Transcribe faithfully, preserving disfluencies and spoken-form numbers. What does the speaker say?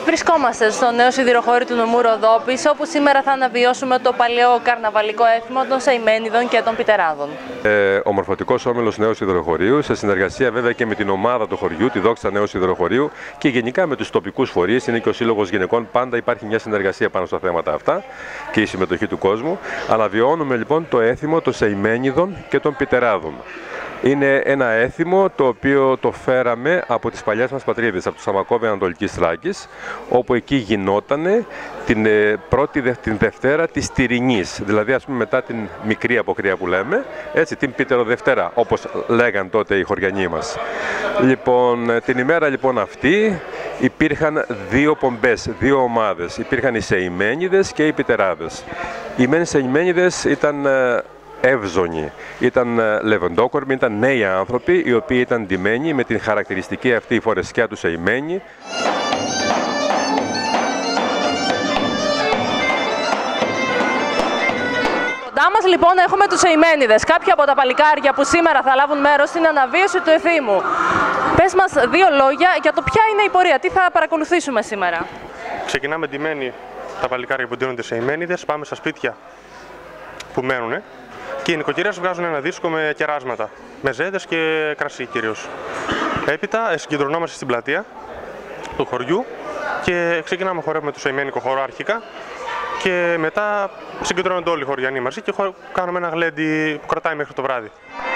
Βρισκόμαστε στο νέο σιδηροχώρι του νομού Ροδόπης, όπου σήμερα θα αναβιώσουμε το παλαιό καρναβαλικό έθιμο των Σεϊμένιδων και των Πιτεράδων. Ε, ο Μορφωτικός Όμιλος Νέου Σιδηροχωρίου, σε συνεργασία βέβαια και με την ομάδα του χωριού, τη Δόξα Νέου Σιδηροχωρίου και γενικά με τους τοπικούς φορείς, είναι και ο Σύλλογος Γυναικών. Πάντα υπάρχει μια συνεργασία πάνω στα θέματα αυτά και η συμμετοχή του κόσμου. Αναβιώνουμε λοιπόν το έθιμο των Σεϊμένιδων και των Πιτεράδων. Είναι ένα έθιμο το οποίο το φέραμε από τις παλιές μας πατρίδες, από το Σαμακόβι Ανατολικής Θράκης, όπου εκεί γινότανε την πρώτη, την Δευτέρα της Τυρινής, δηλαδή ας πούμε μετά την μικρή αποκρία που λέμε, έτσι, την Πίτερο-Δευτέρα, όπως λέγαν τότε οι χωριανοί μας. Λοιπόν, την ημέρα λοιπόν αυτή υπήρχαν δύο πομπές, δύο ομάδες. Υπήρχαν οι Σεϊμένιδες και οι Πιτεράδες. Οι μεν Σεϊμένιδες ήταν εύζωνοι, ήταν λεβεντόκορμοι, ήταν νέοι άνθρωποι οι οποίοι ήταν ντυμένοι με την χαρακτηριστική αυτή φορεσκιά του Σεϊμένη. Κοντά μας λοιπόν έχουμε τους Σεϊμένιδες, κάποια από τα παλικάρια που σήμερα θα λάβουν μέρος στην αναβίωση του εθήμου. Πες μας δύο λόγια για το ποια είναι η πορεία, τι θα παρακολουθήσουμε σήμερα. Ξεκινάμε ντυμένοι τα παλικάρια που ντύνονται Σεϊμένιδες, πάμε στα σπίτια που μένουνε. Και οι νοικοκυρές βγάζουν ένα δίσκο με κεράσματα, με ζέδες και κρασί κυρίως. Έπειτα συγκεντρωνόμαστε στην πλατεία του χωριού και ξεκινάμε χορεύουμε το σεϊμένικο χορό αρχικά και μετά συγκεντρώνονται όλοι οι χωριανοί μαζί και κάνουμε ένα γλέντι που κρατάει μέχρι το βράδυ.